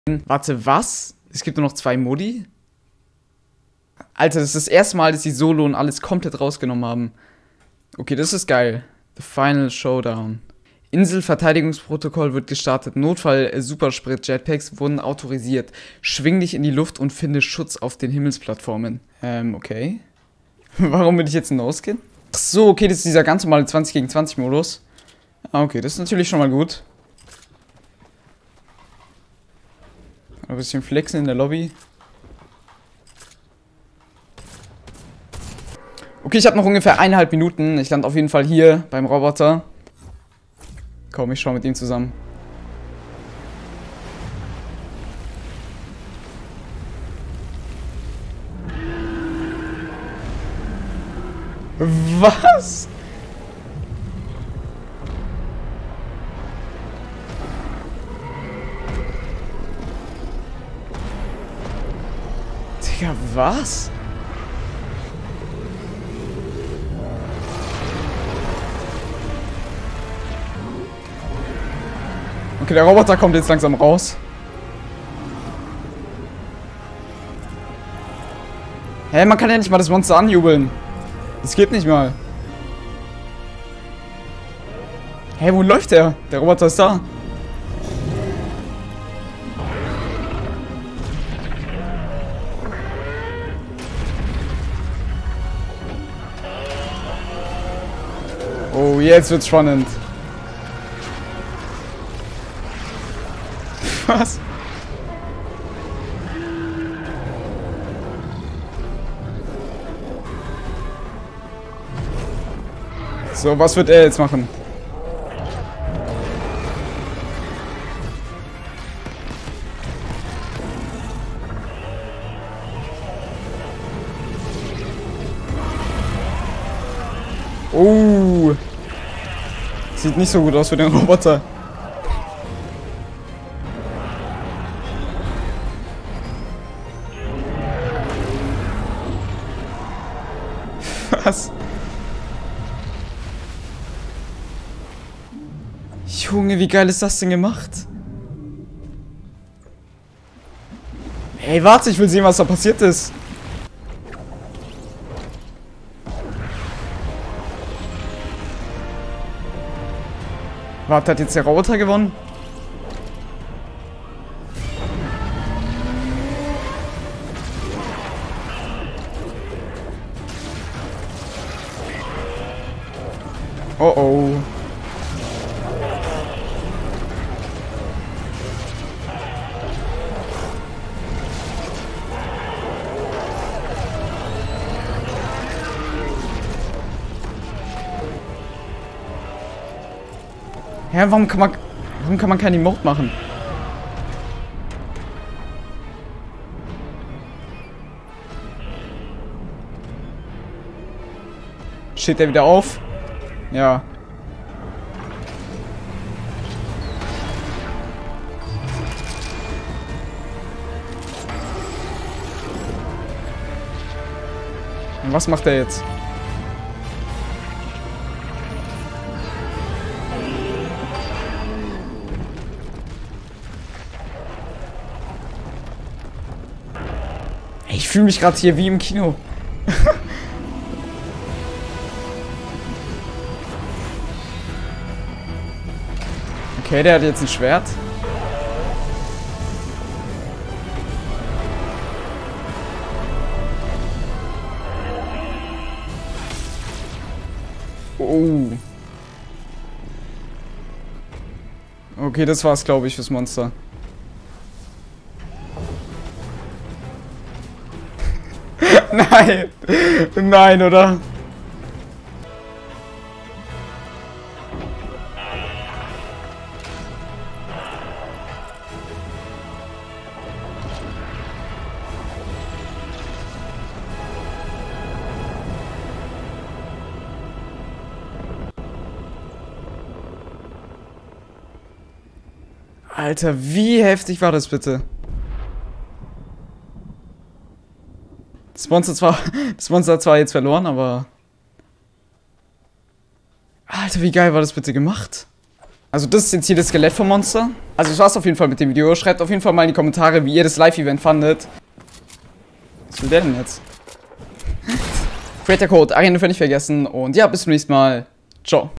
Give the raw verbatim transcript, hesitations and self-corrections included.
Warte, was? Es gibt nur noch zwei Modi? Alter, das ist das erste Mal, dass die Solo und alles komplett rausgenommen haben. Okay, das ist geil. The Final Showdown. Inselverteidigungsprotokoll wird gestartet. Notfall-Supersprit-Jetpacks wurden autorisiert. Schwing dich in die Luft und finde Schutz auf den Himmelsplattformen. Ähm, okay. Warum bin ich jetzt ein No-Skin? Ach so, okay, das ist dieser ganz normale zwanzig gegen zwanzig Modus. Ah, okay, das ist natürlich schon mal gut. Ein bisschen flexen in der Lobby. Okay, ich habe noch ungefähr eineinhalb Minuten. Ich lande auf jeden Fall hier beim Roboter. Komm, ich schau mit ihm zusammen. Was? Digga, was? Okay, der Roboter kommt jetzt langsam raus. Hä, man kann ja nicht mal das Monster anjubeln. Das geht nicht mal. Hä, wo läuft der? Der Roboter ist da. Oh, jetzt wird's spannend. Was? So, was wird er jetzt machen? Oh. Sieht nicht so gut aus für den Roboter. Was? Junge, wie geil ist das denn gemacht? Ey, warte, ich will sehen, was da passiert ist. Warte, hat jetzt der Roboter gewonnen? Oh oh. Hä, warum kann man, warum kann man kein Emote machen? Steht der wieder auf? Ja. Und was macht er jetzt? Ich fühle mich gerade hier wie im Kino. Okay, der hat jetzt ein Schwert. Oh. Okay, das war's, glaube ich, fürs Monster. Nein. Nein, oder? Alter, wie heftig war das bitte? Das Monster zwar, das Monster hat zwar jetzt verloren, aber... Alter, wie geil war das bitte gemacht? Also das ist jetzt hier das Skelett vom Monster. Also das war's auf jeden Fall mit dem Video. Schreibt auf jeden Fall mal in die Kommentare, wie ihr das Live-Event fandet. Was will der denn jetzt? Creator Code, Arena nicht vergessen. Und ja, bis zum nächsten Mal. Ciao.